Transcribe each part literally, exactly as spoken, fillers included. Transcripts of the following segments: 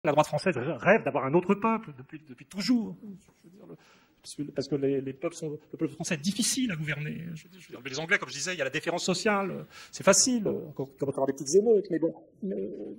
La droite française rêve d'avoir un autre peuple depuis, depuis toujours. Je veux dire, le, parce que, parce que les, les peuples sont, le peuple français est difficile à gouverner. Je veux dire, je veux dire, mais les Anglais, comme je disais, il y a la déférence sociale, c'est facile, quand on va avoir des petites émeutes, mais bon. Mais,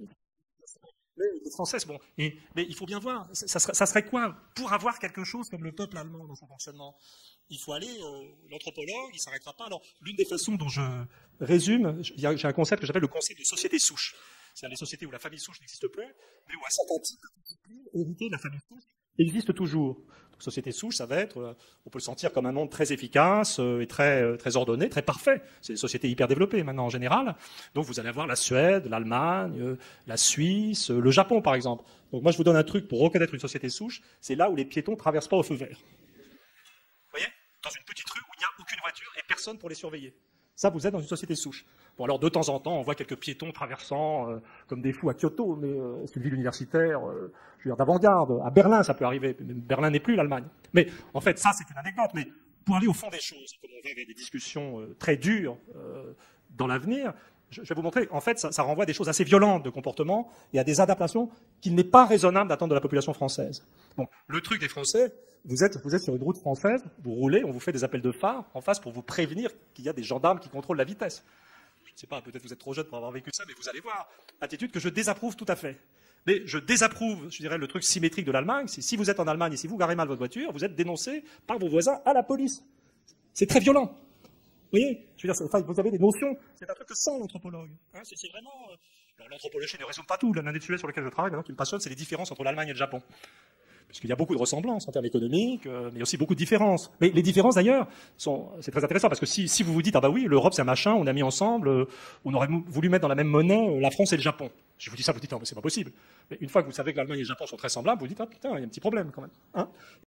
mais les Français, bon. Et, mais il faut bien voir, ça serait, ça serait quoi pour avoir quelque chose comme le peuple allemand dans son fonctionnement? Il faut aller, euh, l'anthropologue, il ne s'arrêtera pas. Alors, l'une des façons dont je résume, j'ai un concept que j'appelle le concept de société souche. C'est-à-dire les sociétés où la famille souche n'existe plus, mais où un certain type hérité de la famille souche existe toujours. Donc, société souche, ça va être, on peut le sentir comme un monde très efficace et très, très ordonné, très parfait. C'est des sociétés hyper développées maintenant en général. Donc vous allez avoir la Suède, l'Allemagne, la Suisse, le Japon par exemple. Donc moi je vous donne un truc pour reconnaître une société souche, c'est là où les piétons ne traversent pas au feu vert. Vous voyez? Dans une petite rue où il n'y a aucune voiture et personne pour les surveiller. Ça, vous êtes dans une société souche. Bon, alors, de temps en temps, on voit quelques piétons traversant euh, comme des fous à Kyoto, mais euh, c'est une ville universitaire, euh, je veux dire, d'avant-garde. À Berlin, ça peut arriver. Berlin n'est plus l'Allemagne. Mais, en fait, ça, c'est une anecdote. Mais pour aller au fond des choses, comme on va vers des discussions euh, très dures euh, dans l'avenir, je, je vais vous montrer, en fait, ça, ça renvoie à des choses assez violentes de comportement et à des adaptations qu'il n'est pas raisonnable d'attendre de la population française. Bon, le truc des Français, Vous êtes, vous êtes sur une route française, vous roulez, on vous fait des appels de phare en face pour vous prévenir qu'il y a des gendarmes qui contrôlent la vitesse. Je ne sais pas, peut-être vous êtes trop jeune pour avoir vécu ça, mais vous allez voir. Attitude que je désapprouve tout à fait. Mais je désapprouve, je dirais, le truc symétrique de l'Allemagne. C'est si vous êtes en Allemagne et si vous garez mal votre voiture, vous êtes dénoncé par vos voisins à la police. C'est très violent. Vous voyez? Je veux dire, enfin, vous avez des notions. C'est un truc que sent l'anthropologue. Hein, c'est vraiment. Euh... L'anthropologie ne résume pas tout. L'un des sujets sur lesquels je travaille, maintenant, qui me passionne, c'est les différences entre l'Allemagne et le Japon. Parce qu'il y a beaucoup de ressemblances en termes économiques, euh, mais aussi beaucoup de différences. Mais les différences, d'ailleurs, sont, c'est très intéressant, parce que si, si vous vous dites, ah bah oui, l'Europe, c'est un machin, on a mis ensemble, euh, on aurait voulu mettre dans la même monnaie euh, la France et le Japon. Je vous dis ça, vous dites, non, mais c'est pas possible. Mais une fois que vous savez que l'Allemagne et le Japon sont très semblables, vous dites, ah putain, il y a un petit problème quand même. Hein?